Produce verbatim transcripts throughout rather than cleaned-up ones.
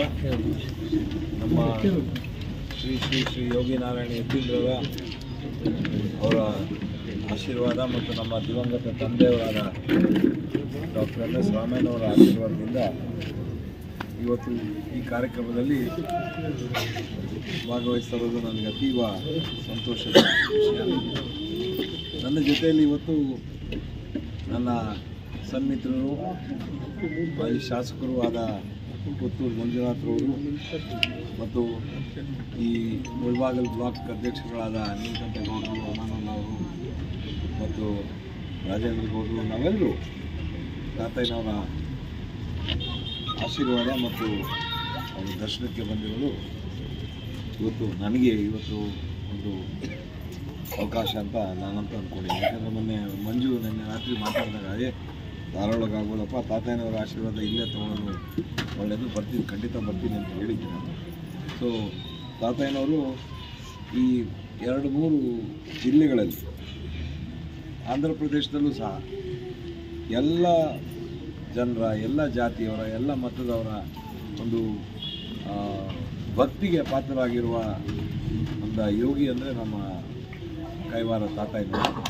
ನಮ್ಮ ಶ್ರೀ ಶ್ರೀ ಶ್ರೀ ಯೋಗಿ ನಾರಾಯಣ ಯತೀಂದ್ರರ ಅವರ ಆಶೀರ್ವಾದ ಮತ್ತು ನಮ್ಮ ದಿವಂಗತ ತಂದೆಯವರಾದ ಡಾಕ್ಟರ್ ಎನ್ ಎಸ್ ರಾಮಯ್ಯನವರ ಆಶೀರ್ವಾದದಿಂದ ಇವತ್ತು ಈ ಕಾರ್ಯಕ್ರಮದಲ್ಲಿ ಭಾಗವಹಿಸಿರೋದು ನನಗೆ ಅತೀವ ಸಂತೋಷದ ವಿಷಯ. ನನ್ನ ಜೊತೆಯಲ್ಲಿ ಇವತ್ತು ನನ್ನ ಸನ್ಮಿತ್ರರು ಮಾಜಿ ಶಾಸಕರು ಆದ ಪುತ್ತೂರು ಮಂಜುನಾಥ್ರವರು ಮತ್ತು ಈ ಮುಳಬಾಗಿಲು ಬ್ಲಾಕ್ ಅಧ್ಯಕ್ಷರುಗಳಾದ ನೀಲಕಂಠೇಗೌಡರು, ಅಮಾನವರು ಮತ್ತು ರಾಜೇಂದ್ರ ಗೌಡರು, ನಾವೆಲ್ಲರೂ ತಾತಯ್ಯನವರ ಆಶೀರ್ವಾದ ಮತ್ತು ಅವರ ದರ್ಶನಕ್ಕೆ ಬಂದಿರೋದು ಇವತ್ತು ನನಗೆ ಇವತ್ತು ಒಂದು ಅವಕಾಶ ಅಂತ ನಾನಂತ ಅಂದ್ಕೊಂಡಿದ್ದೀನಿ. ಯಾಕಂದರೆ ಮೊನ್ನೆ ಮಂಜು ನಿನ್ನೆ ರಾತ್ರಿ ಮಾತಾಡಿದಾಗ ಅದೇ ಧಾರವಾಡಕ್ಕೆ ಆಗ್ಬೋದಪ್ಪ, ತಾತಯ್ಯನವರ ಆಶೀರ್ವಾದ ಇಲ್ಲೇ ತೊಗೊಳ್ಳೋದು ಒಳ್ಳೆಯದು, ಬರ್ತೀನಿ ಖಂಡಿತ ಬರ್ತೀನಿ ಅಂತ ಹೇಳಿದ್ದೆ ನಾನು. ಸೊ ತಾತಯ್ಯನವರು ಈ ಎರಡು ಮೂರು ಜಿಲ್ಲೆಗಳಲ್ಲಿ ಆಂಧ್ರ ಪ್ರದೇಶದಲ್ಲೂ ಸಹ ಎಲ್ಲ ಜನರ, ಎಲ್ಲ ಜಾತಿಯವರ, ಎಲ್ಲ ಮತದವರ ಒಂದು ಭಕ್ತಿಗೆ ಪಾತ್ರರಾಗಿರುವ ಒಂದು ಯೋಗಿ ಅಂದರೆ ನಮ್ಮ ಕೈವಾರ ತಾತಯ್ಯನವರು.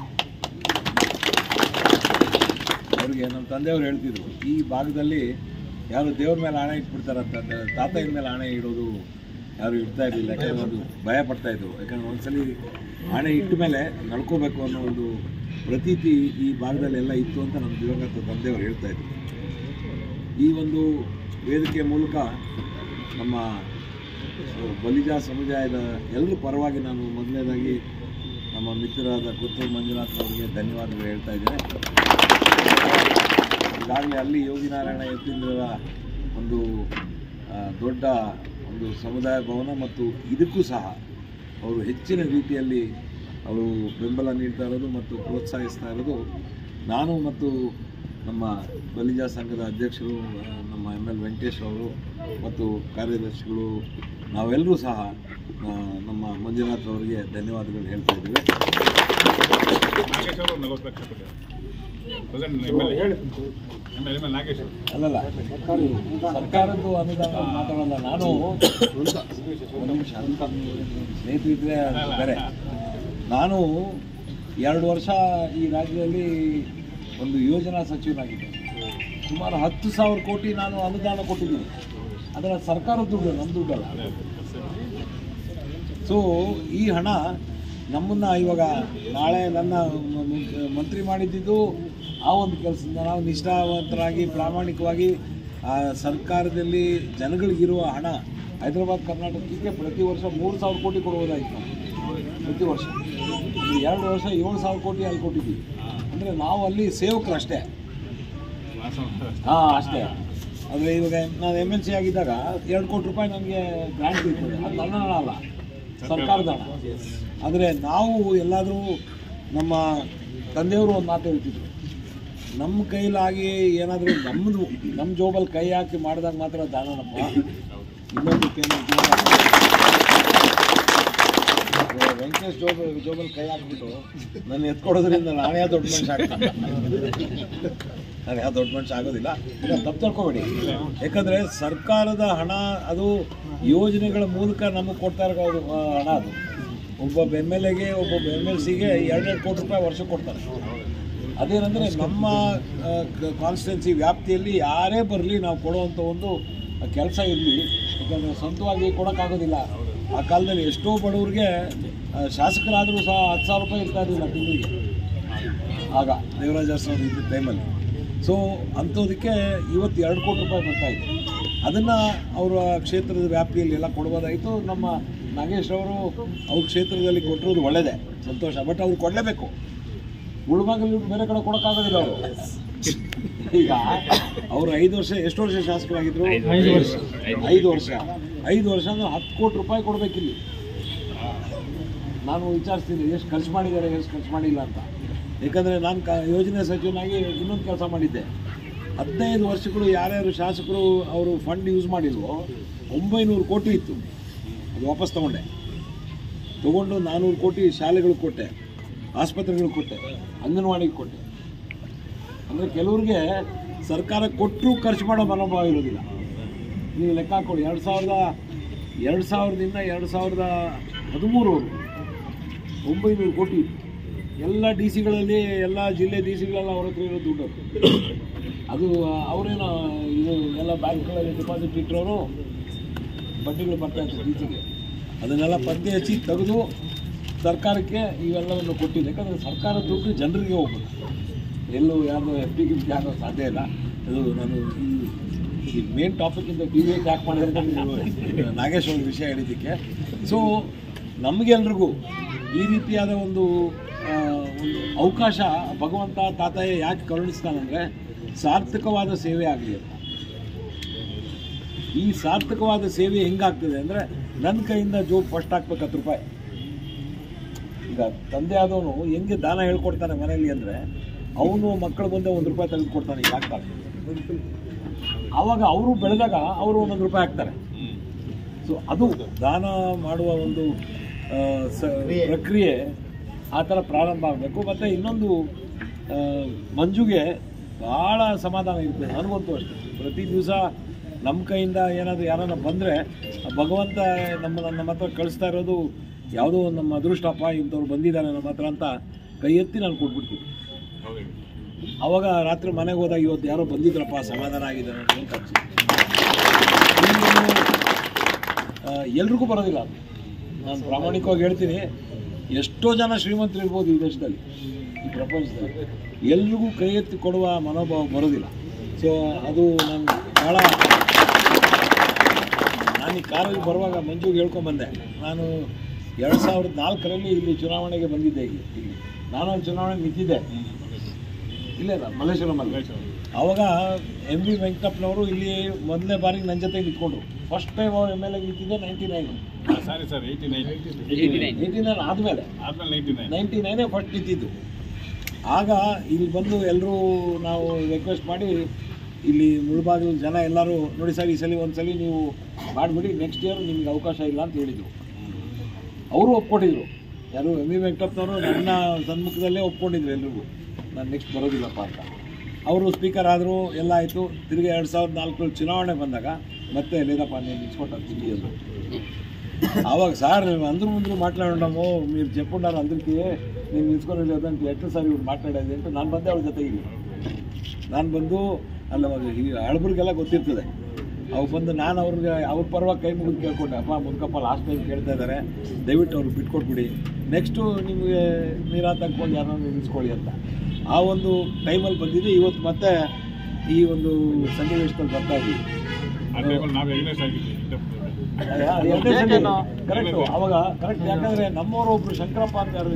ಅವ್ರಿಗೆ ನಮ್ಮ ತಂದೆಯವರು ಹೇಳ್ತಿದ್ರು, ಈ ಭಾಗದಲ್ಲಿ ಯಾರು ದೇವ್ರ ಮೇಲೆ ಹಣ ಇಟ್ಬಿಡ್ತಾರಂತ, ತಾತಯ್ಯನ ಮೇಲೆ ಹಣ ಇಡೋದು ಯಾರು ಇಡ್ತಾ ಇರಲಿಲ್ಲ. ಯಾಕಂದರೆ ಒಂದು ಭಯ ಪಡ್ತಾಯಿದ್ರು. ಯಾಕಂದರೆ ಒಂದ್ಸಲಿ ಹಣೆ ಇಟ್ಟ ಮೇಲೆ ನಡ್ಕೋಬೇಕು ಅನ್ನೋ ಒಂದು ಪ್ರತೀತಿ ಈ ಭಾಗದಲ್ಲೆಲ್ಲ ಇತ್ತು ಅಂತ ನಮ್ಮ ದಿವಂಗತ ತಂದೆಯವರು ಹೇಳ್ತಾಯಿದ್ರು. ಈ ಒಂದು ವೇದಿಕೆ ಮೂಲಕ ನಮ್ಮ ಬಲಿಜ ಸಮುದಾಯದ ಎಲ್ಲರ ಪರವಾಗಿ ನಾನು ಮೊದಲನೇದಾಗಿ ನಮ್ಮ ಮಿತ್ರರಾದ ಪುತ್ತೂರು ಮಂಜುನಾಥ್ ಅವರಿಗೆ ಧನ್ಯವಾದಗಳು ಹೇಳ್ತಾ ಇದ್ದೇನೆ. ಈಗಾಗಲೇ ಅಲ್ಲಿ ಯೋಗಿ ನಾರಾಯಣ ಯತೀಂದ್ರರ ಒಂದು ದೊಡ್ಡ ಒಂದು ಸಮುದಾಯ ಭವನ ಮತ್ತು ಇದಕ್ಕೂ ಸಹ ಅವರು ಹೆಚ್ಚಿನ ರೀತಿಯಲ್ಲಿ ಅವರು ಬೆಂಬಲ ನೀಡ್ತಾ ಇರೋದು ಮತ್ತು ಪ್ರೋತ್ಸಾಹಿಸ್ತಾ ಇರೋದು ನಾನು ಮತ್ತು ನಮ್ಮ ಬಲಿಜ ಸಂಘದ ಅಧ್ಯಕ್ಷರು ನಮ್ಮ ಎಮ್ ಎಲ್ ವೆಂಕಟೇಶ್ ಅವರು ಮತ್ತು ಕಾರ್ಯದರ್ಶಿಗಳು ನಾವೆಲ್ಲರೂ ಸಹ ನಮ್ಮ ಮಂಜುನಾಥ್ ಅವರಿಗೆ ಧನ್ಯವಾದಗಳು ಹೇಳ್ತಾ ಇದ್ದೀವಿ. ಅಲ್ಲಲ್ಲ, ಸರ್ಕಾರದ್ದು ಅನುದಾನ ಮಾತಾಡೋಲ್ಲ ನಾನು, ಒಂದು ನಿಮಿಷ ಸ್ನೇಹಿತರಿದ್ರೆ ಬೇರೆ. ನಾನು ಎರಡು ವರ್ಷ ಈ ರಾಜ್ಯದಲ್ಲಿ ಒಂದು ಯೋಜನಾ ಸಚಿವನಾಗಿದ್ದೆ. ಸುಮಾರು ಹತ್ತು ಸಾವಿರ ಕೋಟಿ ನಾನು ಅನುದಾನ ಕೊಟ್ಟಿದ್ದೀನಿ. ಅದರ ಸರ್ಕಾರದ ದುಡ್ಡು, ನಮ್ಮ ದುಡ್ಡಲ್ಲ. ಸೊ ಈ ಹಣ ನಮ್ಮನ್ನು ಇವಾಗ ನಾಳೆ ನನ್ನ ಮಂತ್ರಿ ಮಾಡಿದ್ದು ಆ ಒಂದು ಕೆಲಸದಿಂದ ನಾವು ನಿಷ್ಠಾವಂತರಾಗಿ ಪ್ರಾಮಾಣಿಕವಾಗಿ ಸರ್ಕಾರದಲ್ಲಿ ಜನಗಳಿಗಿರುವ ಹಣ ಹೈದರಾಬಾದ್ ಕರ್ನಾಟಕಕ್ಕೆ ಪ್ರತಿ ವರ್ಷ ಮೂರು ಸಾವಿರ ಕೋಟಿ ಕೊಡುವುದಾಯಿತು. ಪ್ರತಿ ವರ್ಷ ಎರಡು ವರ್ಷ ಏಳು ಸಾವಿರ ಕೋಟಿ ಅಲ್ಲಿ ಕೊಟ್ಟಿದ್ದೀವಿ. ಅಂದರೆ ನಾವು ಅಲ್ಲಿ ಸೇವಕರು ಅಷ್ಟೇ. ಹಾಂ ಅಷ್ಟೇ. ಆದರೆ ಇವಾಗ ನಾನು ಎಮ್ ಎಲ್ ಸಿ ಆಗಿದ್ದಾಗ ಎರಡು ಕೋಟಿ ರೂಪಾಯಿ ನನಗೆ ಗ್ರಾಂಟ್ ಇರ್ತದೆ. ಅದು ನನ್ನ ಹಣ ಅಲ್ಲ, ಸರ್ಕಾರದ ಹಣ. ಆದರೆ ನಾವು ಎಲ್ಲಾದರೂ ನಮ್ಮ ತಂದೆಯವರು ಒಂದು ಮಾತು ಹೇಳ್ತಿದ್ರು, ನಮ್ಮ ಕೈಲಾಗಿ ಏನಾದರೂ ನಮ್ಮದು ನಮ್ಮ ಜೋಬಲ್ಲಿ ಕೈ ಹಾಕಿ ಮಾಡಿದಾಗ ಮಾತ್ರ ದಾನಪ್ಪ. ಇನ್ನೊಂದಕ್ಕೆ ವೆಂಕಟೇಶ್ ಜೋಬ ಜೋಬಲ್ಲಿ ಕೈ ಹಾಕ್ಬಿಟ್ಟು ನಾನು ಎತ್ಕೊಡೋದ್ರಿಂದ ನಾನೇ ದೊಡ್ಡ ಮನುಷ್ಯ ಆಗ್ತೀನಿ. ನಾನು ಯಾವ ದೊಡ್ಡ ಮನುಷ್ಯ ಆಗೋದಿಲ್ಲ, ತಪ್ಪು ತಿಳ್ಕೊಬೇಡಿ. ಯಾಕಂದರೆ ಸರ್ಕಾರದ ಹಣ ಅದು ಯೋಜನೆಗಳ ಮೂಲಕ ನಮಗೆ ಕೊಡ್ತಾ ಇರೋ ಹಣ. ಅದು ಒಬ್ಬೊಬ್ಬ ಎಮ್ ಎಲ್ ಎಗೆ ಒಬ್ಬೊಬ್ಬ ಎಮ್ ಎಲ್ ಸಿಗೆ ಎರಡೆರಡು ಕೋಟಿ ರೂಪಾಯಿ ವರ್ಷ ಕೊಡ್ತಾರೆ. ಅದೇನೆಂದರೆ ನಮ್ಮ ಕಾನ್ಸ್ಟಿಟ್ಯೂನ್ಸಿ ವ್ಯಾಪ್ತಿಯಲ್ಲಿ ಯಾರೇ ಬರಲಿ ನಾವು ಕೊಡುವಂಥ ಒಂದು ಕೆಲಸ ಇರಲಿ. ಯಾಕಂದರೆ ಸ್ವಂತವಾಗಿ ಕೊಡೋಕ್ಕಾಗೋದಿಲ್ಲ. ಆ ಕಾಲದಲ್ಲಿ ಎಷ್ಟೋ ಬಡವ್ರಿಗೆ ಶಾಸಕರಾದರೂ ಸಹ ಹತ್ತು ಸಾವಿರ ರೂಪಾಯಿ ಇರ್ತಾ ಇರಲಿಲ್ಲ ತಿಂಗಳಿಗೆ, ಆಗ ದೇವರಾಜ ಅರಸು ಇದ್ದ ಟೈಮಲ್ಲಿ. ಸೊ ಅಂಥದಕ್ಕೆ ಇವತ್ತು ಎರಡು ಕೋಟಿ ರೂಪಾಯಿ ಬರ್ತಾಯಿದೆ. ಅದನ್ನು ಅವರ ಕ್ಷೇತ್ರದ ವ್ಯಾಪ್ತಿಯಲ್ಲಿ ಎಲ್ಲ ಕೊಡ್ಬೋದಾಯಿತು. ನಮ್ಮ ನಾಗೇಶ್ ಅವರು ಅವ್ರ ಕ್ಷೇತ್ರದಲ್ಲಿ ಕೊಟ್ಟಿರೋದು ಒಳ್ಳೆಯದೇ, ಸಂತೋಷ. ಬಟ್ ಅವ್ರು ಕೊಡಲೇಬೇಕು. ಮುಳುಬಾಗಿಲು ಬೇರೆ ಕಡೆ ಕೊಡೋಕ್ಕಾಗೋದಿಲ್ಲ ಅವರು. ಈಗ ಅವರು ಐದು ವರ್ಷ ಎಷ್ಟು ವರ್ಷ ಶಾಸಕರಾಗಿದ್ದರು? ಐದು ವರ್ಷ ಐದು ವರ್ಷ ಐದು ವರ್ಷ ಅಂದರೆ ಹತ್ತು ಕೋಟಿ ರೂಪಾಯಿ ಕೊಡಬೇಕಿಲ್ಲಿ. ನಾನು ವಿಚಾರಿಸ್ತೀನಿ ಎಷ್ಟು ಖರ್ಚು ಮಾಡಿದ್ದಾರೆ, ಎಷ್ಟು ಖರ್ಚು ಮಾಡಿಲ್ಲ ಅಂತ. ಯಾಕಂದರೆ ನಾನು ಕ ಯೋಜನೆ ಸಚಿವನಾಗಿ ಇನ್ನೊಂದು ಕೆಲಸ ಮಾಡಿದ್ದೆ. ಹದಿನೈದು ವರ್ಷಗಳು ಯಾರ್ಯಾರು ಶಾಸಕರು ಅವರು ಫಂಡ್ ಯೂಸ್ ಮಾಡಿಲ್ವೋ ಒಂಬೈನೂರು ಕೋಟಿ ಇತ್ತು. ಅದು ವಾಪಸ್ ತೊಗೊಂಡೆ. ತೊಗೊಂಡು ನಾನ್ನೂರು ಕೋಟಿ ಶಾಲೆಗಳಿಗೆ ಕೊಟ್ಟೆ, ಆಸ್ಪತ್ರೆಗಳಿಗೆ ಕೊಟ್ಟೆ, ಅಂಗನವಾಡಿಗೆ ಕೊಟ್ಟೆ. ಅಂದರೆ ಕೆಲವ್ರಿಗೆ ಸರ್ಕಾರ ಕೊಟ್ಟರು ಖರ್ಚು ಮಾಡೋ ಮನೋಭಾವ ಇರೋದಿಲ್ಲ. ನೀವು ಲೆಕ್ಕ ಹಾಕೊಳ್ಳಿ, ಎರಡು ಸಾವಿರದ ಎರಡು ಸಾವಿರದಿಂದ ಎರಡು ಸಾವಿರದ ಹದಿಮೂರವರೆಗೂ ಒಂಬೈನೂರು ಕೋಟಿ ಎಲ್ಲ ಡಿ ಸಿಗಳಲ್ಲಿ, ಎಲ್ಲ ಜಿಲ್ಲೆ ಡಿ ಸಿಗಳೆಲ್ಲ ಅವ್ರ ಹತ್ರ ಇರೋ ದುಡ್ಡು. ಅದು ಅವರೇನೋ ಇದು ಎಲ್ಲ ಬ್ಯಾಂಕ್ಗಳಲ್ಲಿ ಡಿಪಾಸಿಟ್ ಇಟ್ಟರೋರು ಬಡ್ಡಿಗಳು ಬರ್ತಾ ಇತ್ತು ಡಿ ಸಿಗೆ. ಅದನ್ನೆಲ್ಲ ಪತ್ತೆ ಹಚ್ಚಿ ತೆಗೆದು ಸರ್ಕಾರಕ್ಕೆ ಇವೆಲ್ಲವನ್ನು ಕೊಟ್ಟಿದೆ. ಯಾಕಂದರೆ ಸರ್ಕಾರದ ದುಡ್ಡು ಜನರಿಗೆ ಹೋಗ್ಬೋದು, ಎಲ್ಲೂ ಯಾರು ಎಫ್ ಡಿ ಗಿಫ್ಟ್ ಆಗೋ ಸಾಧ್ಯ ಇಲ್ಲ. ಅದು ನಾನು ಈ ಮೇನ್ ಟಾಪಿಕ್ಕಿಂತ ಟಿ ವಿ ಯಾಕೆ ಮಾಡಿದ್ರೆ ನಾಗೇಶ್ ಅವ್ರ ವಿಷಯ ಹೇಳಿದ್ದಕ್ಕೆ. ಸೊ ನಮಗೆಲ್ರಿಗೂ ಈ ರೀತಿಯಾದ ಒಂದು ಒಂದು ಅವಕಾಶ ಭಗವಂತ ತಾತಯ್ಯ ಯಾಕೆ ಕರುಣಿಸ್ತಾನಂದರೆ ಸಾರ್ಥಕವಾದ ಸೇವೆ ಆಗಲಿ ಅಂತ. ಈ ಸಾರ್ಥಕವಾದ ಸೇವೆ ಹೆಂಗಾಗ್ತದೆ ಅಂದರೆ ನನ್ನ ಕೈಯಿಂದ ಜೋಬ್ ಫಸ್ಟ್ ಹಾಕ್ಬೇಕು ಹತ್ತು ರೂಪಾಯಿ. ಈಗ ತಂದೆ ಆದವನು ಹೆಂಗೆ ದಾನ ಹೇಳ್ಕೊಡ್ತಾನೆ ಮನೆಯಲ್ಲಿ ಅಂದರೆ ಅವನು ಮಕ್ಕಳು ಬಂದೆ ಒಂದು ರೂಪಾಯಿ ತೆಗೆದುಕೊಡ್ತಾನೆ, ಈಗ ಹಾಕ್ತಾರೆ. ಆವಾಗ ಅವರು ಬೆಳೆದಾಗ ಅವರು ಒಂದೊಂದು ರೂಪಾಯಿ ಹಾಕ್ತಾರೆ. ಸೊ ಅದು ದಾನ ಮಾಡುವ ಒಂದು ಪ್ರಕ್ರಿಯೆ ಆ ಥರ ಪ್ರಾರಂಭ ಆಗಬೇಕು. ಮತ್ತು ಇನ್ನೊಂದು ಮಂಜುಗೆ ಭಾಳ ಸಮಾಧಾನ ಇರ್ತದೆ, ನನಗಂತೂ ಅಷ್ಟೇ. ಪ್ರತಿ ದಿವಸ ನಮ್ಮ ಕೈಯಿಂದ ಏನಾದರೂ ಯಾರನ್ನ ಬಂದರೆ ಭಗವಂತ ನಮ್ಮ ನಮ್ಮ ಹತ್ರ ಕಳಿಸ್ತಾ ಇರೋದು ಯಾವುದೋ ನಮ್ಮ ಅದೃಷ್ಟಪ್ಪ, ಇಂಥವ್ರು ಬಂದಿದ್ದಾರೆ ನಮ್ಮ ಹತ್ರ ಅಂತ ಕೈ ಎತ್ತಿ ನಾನು ಕೊಟ್ಬಿಡ್ತೀನಿ. ಆವಾಗ ರಾತ್ರಿ ಮನೆಗೆ ಹೋದಾಗ ಇವತ್ತು ಯಾರೋ ಬಂದಿದ್ರಪ್ಪ, ಸಮಾಧಾನ ಆಗಿದೆ ನನಗೆ ಅಂತ ಅನ್ಸುತ್ತೆ. ಎಲ್ರಿಗೂ ಬರೋದಿಲ್ಲ, ನಾನು ಪ್ರಾಮಾಣಿಕವಾಗಿ ಹೇಳ್ತೀನಿ. ಎಷ್ಟೋ ಜನ ಶ್ರೀಮಂತರು ಇರ್ಬೋದು ಈ ದೇಶದಲ್ಲಿ, ಈ ಪ್ರಪಂಚದಲ್ಲಿ, ಎಲ್ರಿಗೂ ಕೈ ಎತ್ತಿ ಕೊಡುವ ಮನೋಭಾವ ಬರೋದಿಲ್ಲ. ಸೊ ಅದು ನಾನು ಭಾಳ ನಾನು ಈ ಕಾರಲ್ಲಿ ಬರುವಾಗ ಮಂಜುಗೆ ಹೇಳ್ಕೊಂಬಂದೆ. ನಾನು ಎರಡು ಸಾವಿರದ ನಾಲ್ಕರಲ್ಲಿ ಇಲ್ಲಿ ಚುನಾವಣೆಗೆ ಬಂದಿದ್ದೆ. ಇಲ್ಲಿ ಇಲ್ಲಿ ನಾನೊಂದು ಚುನಾವಣೆಗೆ ನಿಂತಿದ್ದೆ, ಇಲ್ಲೇ ಮಲ್ಲೇಶ್ವರಮಲ್ಲಿ. ಆವಾಗ ಎಂ ವಿ ವೆಂಕಟಪ್ಪನವರು ಇಲ್ಲಿ ಮೊದಲನೇ ಬಾರಿಗೆ ನನ್ನ ಜೊತೆ ನಿಂತ್ಕೊಂಡ್ರು. ಫಸ್ಟ್ ಟೈಮ್ ಅವ್ರು ಎಮ್ ಎಲ್ ಎ ನಿಂತಿದ್ದೆ ninety nine sorry sir eighty nine eighty nine ಆದಮೇಲೆ ನೈಂಟಿ ನೈನೇ ಫಸ್ಟ್ ನಿಂತಿದ್ದು. ಆಗ ಇಲ್ಲಿ ಬಂದು ಎಲ್ಲರೂ ನಾವು ರಿಕ್ವೆಸ್ಟ್ ಮಾಡಿ ಇಲ್ಲಿ ಮುಳುಬಾಗಿಲು ಜನ ಎಲ್ಲರೂ ನೋಡಿ ಸರ್, ಈ ಸಲ ಒಂದು ಸಲ ನೀವು ಮಾಡಿಬಿಡಿ, ನೆಕ್ಸ್ಟ್ ಇಯರ್ ನಿಮ್ಗೆ ಅವಕಾಶ ಇಲ್ಲ ಅಂತ ಹೇಳಿದರು. ಅವರು ಒಪ್ಕೊಂಡಿದ್ರು, ಯಾರು ಎಮ್ ವಿ ವೆಂಕಟಪ್ಪನವರು ನನ್ನ ಸನ್ಮುಖದಲ್ಲೇ ಒಪ್ಕೊಂಡಿದ್ರು ಎಲ್ರಿಗೂ, ನಾನು ನೆಕ್ಸ್ಟ್ ಬರೋದಿಲ್ಲಪ್ಪ ಅಂತ. ಅವರು ಸ್ಪೀಕರ್ ಆದರು, ಎಲ್ಲ ಆಯಿತು. ತಿರುಗಿ ಎರಡು ಸಾವಿರದ ನಾಲ್ಕರಲ್ಲಿ ಚುನಾವಣೆ ಬಂದಾಗ ಮತ್ತೆ లేదప్ప నేను నిల్చుకుంటాను తిరిగి అని. ఆవాగ సార్ అందరూ ముందు మాట్లాడినాము, మీరు చెప్పున్నారు అందరికీ నేను నిల్చుకొని లేదంటే ఎట్లా సార్ ಇವ್ರು ಮಾತಾಡೋದು ಅಂತ ನಾನು ಬಂದೆ ಅವ್ರ ಜೊತೆಗೆ. ನಾನು ಬಂದು ಅಲ್ಲ ಹಳಬರಿಗೆಲ್ಲ ಗೊತ್ತಿರ್ತದೆ. ಅವು ಬಂದು ನಾನು ಅವ್ರಿಗೆ ಅವ್ರ ಪರವಾಗಿ ಕೈ ಮುಗಿದು ಕೇಳ್ಕೊಂಡೆ, ಅಪ್ಪ ಮುದ್ಕಪ್ಪ ಲಾಸ್ಟ್ ಟೈಮ್ ಕೇಳ್ತಾ ಇದ್ದಾರೆ, ದಯವಿಟ್ಟು ಅವ್ರಿಗೆ ಬಿಟ್ಕೊಟ್ಬಿಡಿ, ನೆಕ್ಸ್ಟು ನಿಮಗೆ ನೀರಾತಂಕೊಂಡು ಯಾರನ್ನ ನಿಲ್ಲಿಸ್ಕೊಳ್ಳಿ ಅಂತ. ಆ ಒಂದು ಟೈಮಲ್ಲಿ ಬಂದಿದ್ದು. ಇವತ್ತು ಮತ್ತೆ ಈ ಒಂದು ಸನ್ನಿವೇಶದಲ್ಲಿ ಬರ್ತಾ ಇದ್ದೀವಿ. ಕರೆಕ್ಟ್ ಅವಾಗ ಕರೆಕ್ಟ್. ಯಾಕಂದ್ರೆ ನಮ್ಮವರು ಒಬ್ರು ಶಂಕರಪ್ಪ ಅಂತ ಯಾರು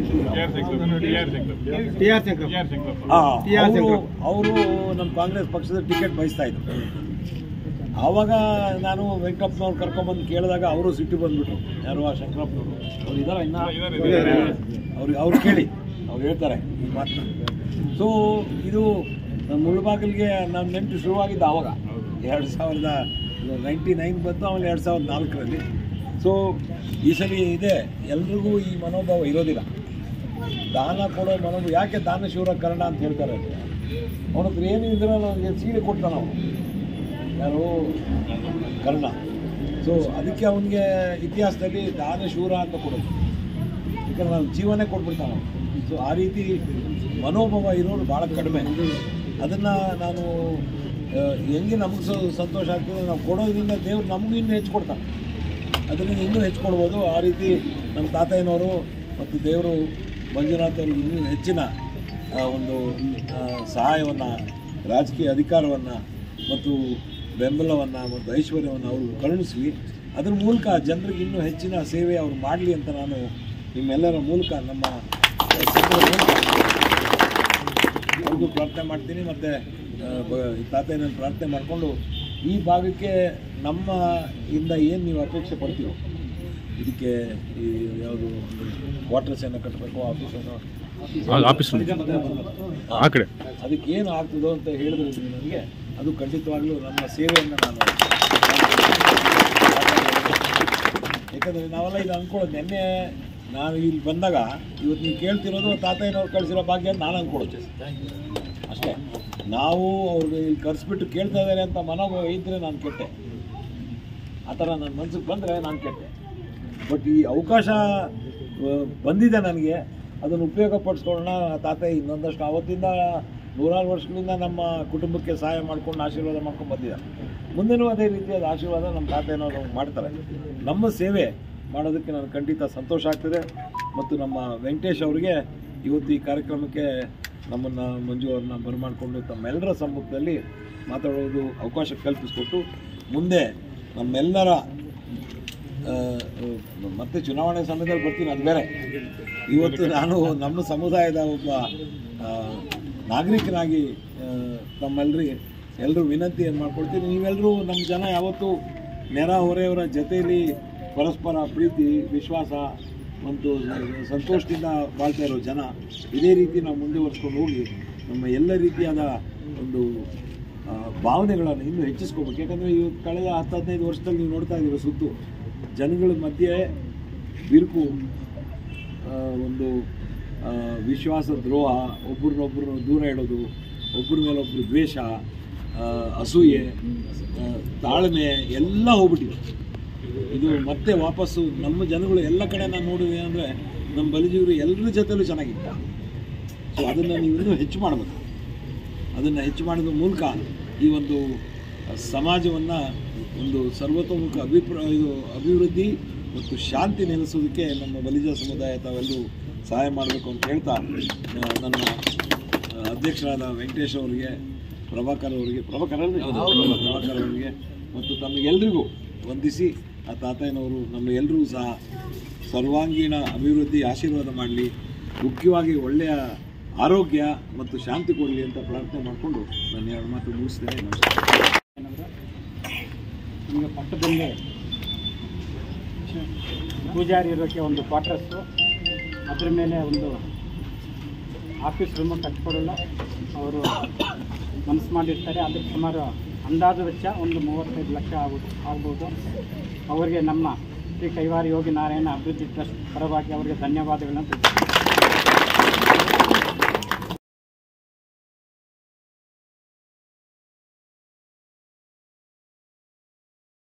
ಅವರು ನಮ್ಮ ಕಾಂಗ್ರೆಸ್ ಪಕ್ಷದ ಟಿಕೆಟ್ ಬಯಸ್ತಾ ಇದ್ರು. ಆವಾಗ ನಾನು ವೆಂಕಟಪ್ಪನವ್ರು ಕರ್ಕೊಂಡ್ಬಂದು ಕೇಳಿದಾಗ ಅವರು ಸಿಟ್ಟು ಬಂದ್ಬಿಟ್ರು. ಯಾರು ಆ ಶಂಕರಪ್ಪನವರು ಅವ್ರು ಇದಾರ ಇನ್ನ ಅವ್ರಿಗೆ ಅವ್ರು ಕೇಳಿ ಅವ್ರು ಹೇಳ್ತಾರೆ ಈ ಮಾತನ್ನ. ಸೊ ಇದು ನಮ್ಮ ಮುಳುಬಾಗಿಲಿಗೆ ನಮ್ಮ ನೆಂಟು ಶುರುವಾಗಿದ್ದು ಆವಾಗ ಎರಡು ಸಾವಿರದ ನೈಂಟಿ ನೈನ್ ಬಂತು, ಆಮೇಲೆ ಎರಡು ಸಾವಿರದ ನಾಲ್ಕರಲ್ಲಿ. ಸೊ ಈ ಸಲ ಇದೆ, ಎಲ್ರಿಗೂ ಈ ಮನೋಭಾವ ಇರೋದಿಲ್ಲ. ದಾನ ಕೊಡೋ ಮನೋಭಾವ. ಯಾಕೆ ದಾನ ಶಿವರ ಕರ್ಣ ಅಂತ ಹೇಳ್ತಾರೆ ಅಂದರೆ ಅವನ ಹತ್ರ ಏನು ಇದ್ರೆ ನನಗೆ ಸೀರೆ ಕೊಡ್ತಾನೆ ಅವನು, ಯಾರು ಕರ್ಣ. ಸೊ ಅದಕ್ಕೆ ಅವನಿಗೆ ಇತಿಹಾಸದಲ್ಲಿ ದಾನ ಶೂರ ಅಂತ ಕೊಡೋದು, ಯಾಕಂದ್ರೆ ನಾನು ಜೀವನೇ ಕೊಟ್ಬಿಡ್ತಾನೆ. ಸೊ ಆ ರೀತಿ ಮನೋಭಾವ ಇರೋರು ಭಾಳ ಕಡಿಮೆ. ಅದನ್ನು ನಾನು ಹೆಂಗೆ ನಮಗೆ ಸಂತೋಷ ಆಗ್ತದೆ, ನಾವು ಕೊಡೋದ್ರಿಂದ ದೇವ್ರು ನಮಗೂ ಇನ್ನೂ ಹೆಚ್ಚು ಕೊಡ್ತಾನೆ, ಅದರಿಂದ ಇನ್ನೂ ಹೆಚ್ಚು ಕೊಡ್ಬೋದು. ಆ ರೀತಿ ನಮ್ಮ ತಾತಯ್ಯನವರು ಮತ್ತು ದೇವರು ಮಂಜುನಾಥ್ ಅವ್ರಿಗೆ ಇನ್ನೂ ಹೆಚ್ಚಿನ ಒಂದು ಸಹಾಯವನ್ನು, ರಾಜಕೀಯ ಅಧಿಕಾರವನ್ನು ಮತ್ತು ಬೆಂಬಲವನ್ನು ಮತ್ತು ಐಶ್ವರ್ಯವನ್ನು ಅವರು ಕರುಣಿಸಿ ಅದ್ರ ಮೂಲಕ ಜನರಿಗೆ ಇನ್ನೂ ಹೆಚ್ಚಿನ ಸೇವೆ ಅವರು ಮಾಡಲಿ ಅಂತ ನಾನು ನಿಮ್ಮೆಲ್ಲರ ಮೂಲಕ ನಮ್ಮ ಅವ್ರಿಗೂ ಪ್ರಾರ್ಥನೆ ಮಾಡ್ತೀನಿ. ಮತ್ತು ತಾತಯ್ಯನನ್ನು ಪ್ರಾರ್ಥನೆ ಮಾಡಿಕೊಂಡು ಈ ಭಾಗಕ್ಕೆ ನಮ್ಮ ಇಂದ ಏನು ನೀವು ಅಪೇಕ್ಷೆ ಪಡ್ತೀರೋ, ಇದಕ್ಕೆ ಈ ಯಾವುದು ಕ್ವಾರ್ಟರ್ಸ್ ಏನೋ ಕಟ್ಟಬೇಕು, ಆಫೀಸೇನೋ ಆಫೀಸ್ ಆ ಕಡೆ ಅದಕ್ಕೆ ಏನು ಆಗ್ತದೋ ಅಂತ ಹೇಳಿದ್ರೆ ನನಗೆ ಅದು ಖಂಡಿತವಾಗ್ಲೂ ನಮ್ಮ ಸೇವೆಯನ್ನು ನಾನು, ಯಾಕಂದರೆ ನಾವೆಲ್ಲ ಇದು ಅಂದ್ಕೊಳ್ಳೋದು. ನಿನ್ನೆ ನಾನು ಇಲ್ಲಿ ಬಂದಾಗ ಇವತ್ತು ನೀವು ಕೇಳ್ತಿರೋದು ತಾತಯ್ಯನವ್ರು ಕಳಿಸಿರೋ ಭಾಗ್ಯ ಅಂತ ನಾನು ಅಂದ್ಕೊಳ್ಳೋದು ಅಷ್ಟೇ. ನಾವು ಅವ್ರಿಗೆ ಇಲ್ಲಿ ಕರೆಸ್ಬಿಟ್ಟು ಕೇಳ್ತಾ ಇದ್ದಾರೆ ಅಂತ ಮನೋಭಾವ ಇದ್ದರೆ ನಾನು ಕೆಟ್ಟೆ. ಆ ಥರ ನನ್ನ ಮನಸ್ಸಿಗೆ ಬಂದರೆ ನಾನು ಕೆಟ್ಟೆ. ಬಟ್ ಈ ಅವಕಾಶ ಬಂದಿದೆ ನನಗೆ, ಅದನ್ನು ಉಪಯೋಗ ಪಡಿಸ್ಕೊಳ್ಳೋಣ. ತಾತ ಇನ್ನೊಂದಷ್ಟು ಆವತ್ತಿಂದ ನೂರಾರು ವರ್ಷಗಳಿಂದ ನಮ್ಮ ಕುಟುಂಬಕ್ಕೆ ಸಹಾಯ ಮಾಡ್ಕೊಂಡು ಆಶೀರ್ವಾದ ಮಾಡ್ಕೊಂಡು ಬಂದಿದ್ದಾರೆ. ಮುಂದೆನೂ ಅದೇ ರೀತಿಯಾದ ಆಶೀರ್ವಾದ ನಮ್ಮ ತಾತ ಏನಾದ್ರು ಮಾಡ್ತಾರೆ. ನಮ್ಮ ಸೇವೆ ಮಾಡೋದಕ್ಕೆ ನನಗೆ ಖಂಡಿತ ಸಂತೋಷ ಆಗ್ತದೆ. ಮತ್ತು ನಮ್ಮ ವೆಂಕಟೇಶ್ ಅವರಿಗೆ ಇವತ್ತು ಈ ಕಾರ್ಯಕ್ರಮಕ್ಕೆ ನಮ್ಮನ್ನು ಮಂಜು ಅವ್ರನ್ನ ಬರಮಾಡಿಕೊಂಡು ತಮ್ಮೆಲ್ಲರ ಸಮ್ಮುಖದಲ್ಲಿ ಮಾತಾಡೋದು ಅವಕಾಶ ಕಲ್ಪಿಸಿಕೊಟ್ಟು, ಮುಂದೆ ನಮ್ಮೆಲ್ಲರ ಮತ್ತೆ ಚುನಾವಣೆ ಸಮಯದಲ್ಲಿ ಬರ್ತೀನಿ, ಅದು ಬೇರೆ. ಇವತ್ತು ನಾನು ನಮ್ಮ ಸಮುದಾಯದ ಒಬ್ಬ ನಾಗರಿಕನಾಗಿ ತಮ್ಮೆಲ್ಲರಿಗೆ ಎಲ್ಲರೂ ವಿನಂತಿ ಏನು ಮಾಡ್ಕೊಳ್ತೀನಿ, ನೀವೆಲ್ಲರೂ ನಮ್ಮ ಜನ ಯಾವತ್ತೂ ನೆರ ಹೊರೆಯವರ ಜೊತೆಯಲ್ಲಿ ಪರಸ್ಪರ ಪ್ರೀತಿ ವಿಶ್ವಾಸ ಮತ್ತು ಸಂತೋಷದಿಂದ ಬಾಳ್ತಾ ಇರೋ ಜನ, ಇದೇ ರೀತಿ ನಾವು ಮುಂದುವರ್ಸ್ಕೊಂಡು ಹೋಗಿ ನಮ್ಮ ಎಲ್ಲ ರೀತಿಯಾದ ಒಂದು ಭಾವನೆಗಳನ್ನು ಇನ್ನೂ ಹೆಚ್ಚಿಸ್ಕೋಬೇಕು. ಯಾಕಂದರೆ ಇವು ಕಳೆದ ಹತ್ತು ಹದಿನೈದು ವರ್ಷದಲ್ಲಿ ನೀವು ನೋಡ್ತಾ ಇದ್ದೀರ ಸುತ್ತು ಜನಗಳ ಮಧ್ಯೆ ಬಿರುಕು, ಒಂದು ವಿಶ್ವಾಸ ದ್ರೋಹ, ಒಬ್ಬರನ್ನೊಬ್ಬರು ದೂರ ಇಡೋದು, ಒಬ್ಬರ ಮೇಲೊಬ್ಬರು ದ್ವೇಷ, ಅಸೂಯೆ, ತಾಳ್ಮೆ ಎಲ್ಲ ಹೋಗ್ಬಿಟ್ಟಿದೆ. ಇದು ಮತ್ತೆ ವಾಪಸ್ಸು ನಮ್ಮ ಜನಗಳು ಎಲ್ಲ ಕಡೆ ನಾನು ನೋಡಿದೆ ಅಂದರೆ ನಮ್ಮ ಬಲಿಜೀವರು ಎಲ್ಲರ ಜೊತೆಲೂ ಚೆನ್ನಾಗಿತ್ತ. ಸೊ ಅದನ್ನು ನೀವು ಇನ್ನೂ ಹೆಚ್ಚು ಮಾಡಬೇಕು. ಅದನ್ನು ಹೆಚ್ಚು ಮಾಡೋದ್ರ ಮೂಲಕ ಈ ಒಂದು ಸಮಾಜವನ್ನು ಒಂದು ಸರ್ವತೋಮುಖ ಅಭಿಪ್ರಾಯ ಇದು ಅಭಿವೃದ್ಧಿ ಮತ್ತು ಶಾಂತಿ ನೆಲೆಸೋದಕ್ಕೆ ನಮ್ಮ ಬಲಿಜ ಸಮುದಾಯ ತಾವೆಲ್ಲರೂ ಸಹಾಯ ಮಾಡಬೇಕು ಅಂತ ಹೇಳ್ತಾ, ನನ್ನ ಅಧ್ಯಕ್ಷರಾದ ವೆಂಕಟೇಶ್ ಅವರಿಗೆ, ಪ್ರಭಾಕರ್ ಅವರಿಗೆ ಪ್ರಭಾಕರ್ ಪ್ರಭಾಕರ್ ಅವರಿಗೆ ಮತ್ತು ತಮಗೆಲ್ಲರಿಗೂ ವಂದಿಸಿ, ಆ ತಾತಯ್ಯನವರು ನಮ್ಮ ಎಲ್ಲರೂ ಸಹ ಸರ್ವಾಂಗೀಣ ಅಭಿವೃದ್ಧಿ ಆಶೀರ್ವಾದ ಮಾಡಲಿ, ಮುಖ್ಯವಾಗಿ ಒಳ್ಳೆಯ ಆರೋಗ್ಯ ಮತ್ತು ಶಾಂತಿ ಕೊಡಲಿ ಅಂತ ಪ್ರಾರ್ಥನೆ ಮಾಡಿಕೊಂಡು ನಾನು ಎರಡು ಮಾತು ಮುಗಿಸ್ತೇನೆ. ನಮಸ್ಕಾರ. ನಿಮಗೆ ಪಕ್ಕದಲ್ಲಿ ಪೂಜಾರಿ ಇರೋಕ್ಕೆ ಒಂದು ಕ್ವಾರ್ಟರ್ಸು, ಅದ್ರ ಮೇಲೆ ಒಂದು ಆಫೀಸ್ ರೂಮು ಕಟ್ಕೊಡಲ್ಲ ಅವರು ಮನಸ್ಸು ಮಾಡಿರ್ತಾರೆ. ಅದಕ್ಕೆ ಸುಮಾರು ಅಂದಾಜು ವೆಚ್ಚ ಒಂದು ಮೂವತ್ತೈದು ಲಕ್ಷ ಆಗ್ಬೋದು ಆಗ್ಬೋದು ಅವರಿಗೆ ನಮ್ಮ ಶ್ರೀ ಕೈವಾರ ಯೋಗಿ ನಾರಾಯಣ ಅಭಿವೃದ್ಧಿ ಟ್ರಸ್ಟ್ ಪರವಾಗಿ ಅವರಿಗೆ ಧನ್ಯವಾದಗಳನ್ನು ತಿಳಿಸ್ತೀನಿ.